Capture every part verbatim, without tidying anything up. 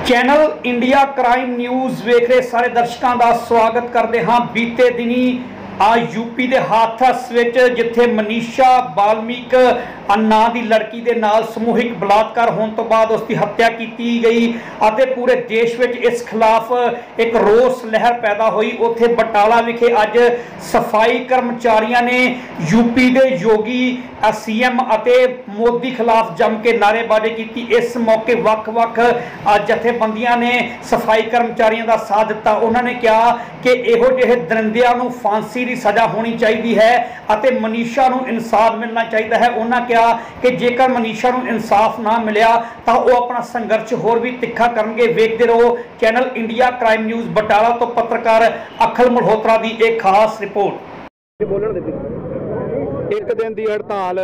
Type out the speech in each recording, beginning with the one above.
Channel India crime news वेख रहे सारे दर्शकों का स्वागत करते हाँ। बीते दिनी आ यूपी के हाथरस विच जिथे मनीषा वाल्मीक नां दी लड़की दे नाल समूहिक बलात्कार होने तो बाद उसकी हत्या की गई अते पूरे देश विच इस खिलाफ एक रोस लहर पैदा हुई। उत्थे बटाला विखे अज सफाई कर्मचारियों ने यूपी के योगी सीएम अते मोदी खिलाफ जम के नारेबाजी की। इस मौके वख-वख जथेबंदियां ने सफाई कर्मचारियों का साथ दिता। उन्होंने कहा कि इहो जिहे दरिंदियां नूं फांसी की सज़ा होनी चाहिए है अते मनीषा नूं इंसाफ मिलना चाहिए है। उन्होंने कहा कि जेकर मनीषा नूं इंसाफ ना मिलिया तो वह अपना संघर्ष होर भी तिखा करनगे। वेखते रहो channel India crime news Batala तो पत्रकार अखिल मल्होत्रा की एक खास रिपोर्ट। एक दिन की हड़ताल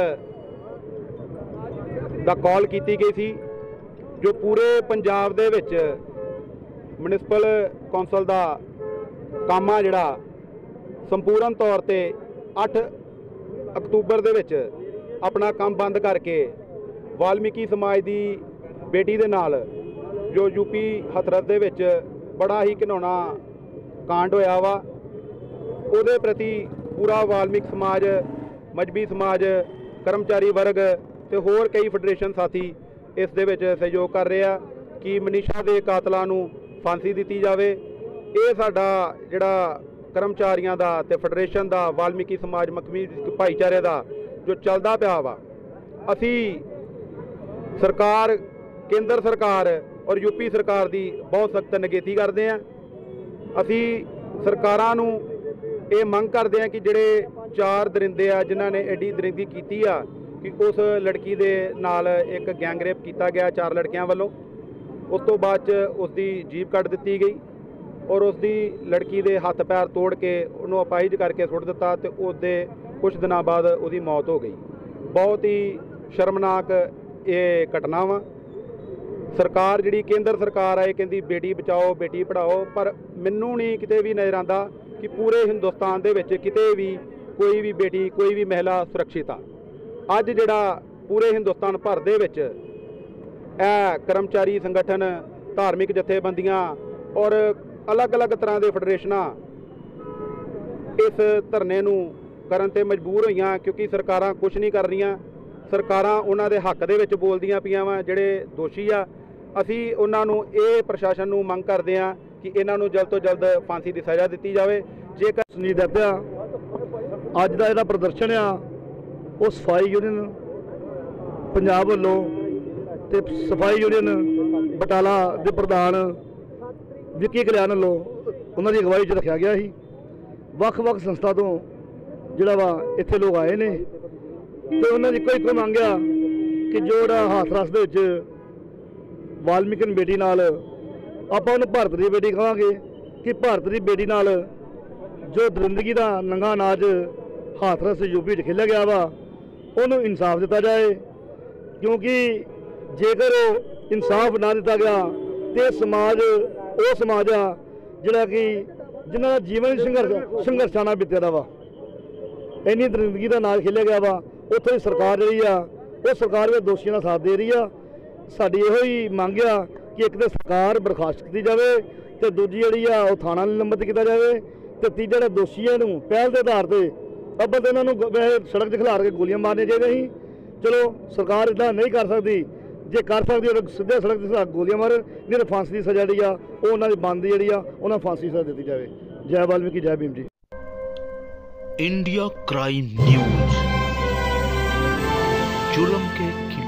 दा कॉल की गई थी जो पूरे पंजाब दे विच म्यूनिसिपल कौंसल का काम आ जिहड़ा संपूर्ण तौर पे अठ अक्तूबर दे विच अपना काम बंद करके वाल्मीकि समाज की बेटी दे नाल जो यूपी हथरस दे विच बड़ा ही घिनौना कांड होया वा उहदे प्रति पूरा वाल्मीकि समाज मजहबी समाज कर्मचारी वर्ग ते होर कई फैडरेशन साथी इस दे विच सहयोग कर रहे हैं कि मनीषा के कातलों नूं फांसी दी जाए। ये साडा जिहड़ा कर्मचारियों का ते फैडरेशन का वाल्मीकि समाज मकमी भाईचारे का जो चलता पाया वा असी सरकार केंद्र सरकार और यूपी सरकार की बहुत सख्त निगेधी करते हैं। असी सरकारां नूं ये मंग करते हैं कि जिहड़े चार दरिंदे आ जिन्होंने एडी दरिंदगी की आ कि उस लड़की दे नाल एक गैंगरेप किया गया चार लड़कियां वालों। उस तो बाद उसकी जीप कट दी गई और उसकी लड़की के हथ पैर तोड़ के उन्होंने अपाहिज करके सुट दिता तो उसके कुछ दिनों बाद उसकी मौत हो गई। बहुत ही शर्मनाक ये घटना वा। सरकार जी केंद्र सरकार है कहती बेटी बचाओ बेटी पढ़ाओ, पर मैनू नहीं किते भी नज़र आता कि पूरे हिंदुस्तान दे विच किते भी कोई भी बेटी कोई भी महिला सुरक्षित आ। अज जिहड़ा पूरे हिंदुस्तान भर दे विच ए कर्मचारी संगठन धार्मिक जथेबंदियां और अलग अलग तरह के फैडरेशनां इस धरने नूं करन ते मजबूर होईयां क्योंकि सरकारां कुछ नहीं कर रहीआं। सरकारां उन्हां दे हक दे विच बोलदियां पईआं वा जिहड़े दोषी आ। असी उन्हां नूं इह प्रशासन नूं मंग करदे हां कि इन्हां नूं जल्द तो जल्द फांसी की सज़ा दी जाए। जेकर सुनील दत्ता अज का जिहड़ा प्रदर्शन आ वो सफाई यूनियन पंजाब वालों ते सफाई यूनियन बटाला के प्रधान विक्की कल्याण वालों उन्होंने अगवाई च रखा गया ही। वख-वख संस्था तो जिहड़ा वा इत्थे लोग आए ने तो उन्होंने इको इको मंगया कि जो हाथरस दे विच वाल्मीकि बेटी नाल आपां उहनूं भारत की बेटी कहांगे कि भारत की बेटी नाल जो दरिंदगी का नंगा नाच हाथरस यूपी च खेलिया गया वा उन्होंने इंसाफ दिता जाए, क्योंकि जेकर इंसाफ ना दिता गया तो समाज वो समाज आ जिहड़ा कि जिन्हां दा जीवन संघर्ष संघर्षां नाल बितया वा इन्नी दरिंदगी का नाच खेलिया गया वा। उत्थे सरकार जी आ वो सरकार भी दोषियों का साथ दे रही आ। साडी इहो ही मंग आ कि एक तो सरकार बर्खास्त की जाए तो दूजी जी आ थाना निलंबित किया जाए तो तीजा जिहड़ा दोषियों नूं पहल के आधार पर अब्बल तो इन्होंने वैसे सड़क खिलार के गोलियां मारनियां चाहिए ही। चलो सरकार इदा नहीं कर सकती, जे कर सकती और सीधे सड़क के गोलियां मारे नहीं तो फांसी की सज़ा जी उन्होंने बनती जी उन्होंने फांसी की सज़ा दी जाए। जय वाल्मीकि जय Bhim ji. India crime news जुर्म के